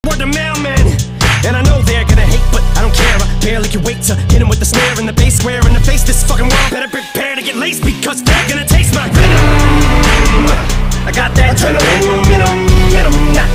word the mailman. And I know they're gonna hate, but I don't care. I barely can wait to hit him with the snare and the bass square in the face. This fucking world better prepare to get laced, because they're gonna taste my venom. I got that adrenaline, minimum, not